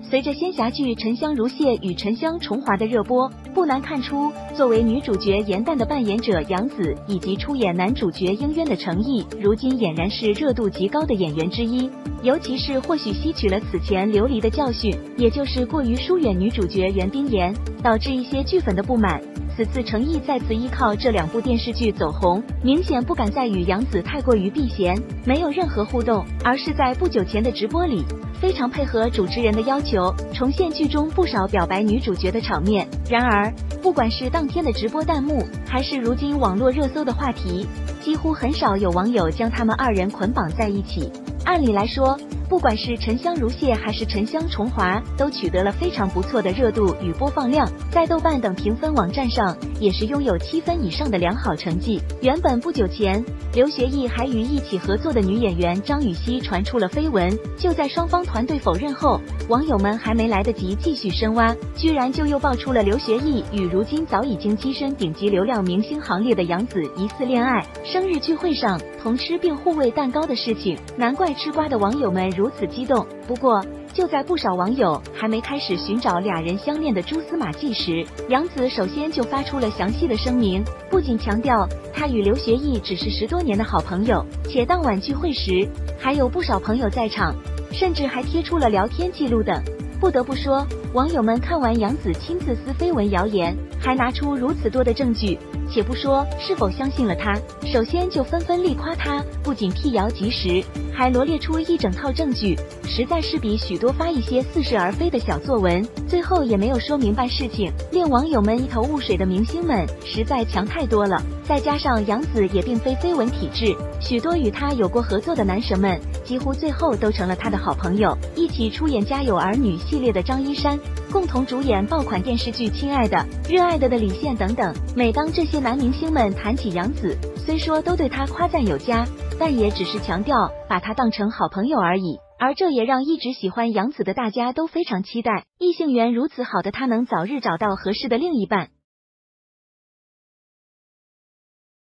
随着仙侠剧《沉香如屑》与《沉香重华》的热播，不难看出，作为女主角颜淡的扮演者杨紫，以及出演男主角应渊的程毅，如今俨然是热度极高的演员之一。尤其是或许吸取了此前流离的教训，也就是过于疏远女主角袁冰妍，导致一些剧粉的不满。此次程毅再次依靠这2部电视剧走红，明显不敢再与杨紫太过于避嫌，没有任何互动，而是在不久前的直播里，非常配合主持人的要求，重现剧中不少表白女主角的场面。然而，不管是当天的直播弹幕，还是如今网络热搜的话题，几乎很少有网友将他们2人捆绑在一起。按理来说，不管是沉香如屑还是沉香重华，都取得了非常不错的热度与播放量，在豆瓣等评分网站上也是拥有7分以上的良好成绩。原本不久前，刘学义还与一起合作的女演员张雨绮传出了绯闻，就在双方团队否认后，网友们还没来得及继续深挖，居然就又爆出了刘学义与如今早已经跻身顶级流量明星行列的杨紫疑似恋爱，生日聚会上同吃并互喂蛋糕的事情，难怪吃瓜的网友们如此激动。不过，就在不少网友还没开始寻找2人相恋的蛛丝马迹时，杨紫首先就发出了详细的声明，不仅强调她与刘学义只是10多年的好朋友，且当晚聚会时还有不少朋友在场，甚至还贴出了聊天记录等。不得不说，网友们看完杨紫亲自撕绯闻谣言，还拿出如此多的证据，且不说是否相信了他，首先就纷纷力夸他，不仅辟谣及时，还罗列出一整套证据，实在是比许多发一些似是而非的小作文，最后也没有说明白事情，令网友们一头雾水的明星们实在强太多了。再加上杨紫也并非绯闻体质，许多与他有过合作的男神们，几乎最后都成了他的好朋友，一起出演《家有儿女》系列的张一山，共同主演爆款电视剧《亲爱的》、热爱的李现等等。每当这些男明星们谈起杨紫，虽说都对他夸赞有加，但也只是强调把他当成好朋友而已。而这也让一直喜欢杨紫的大家都非常期待，异性缘如此好的他能早日找到合适的另一半。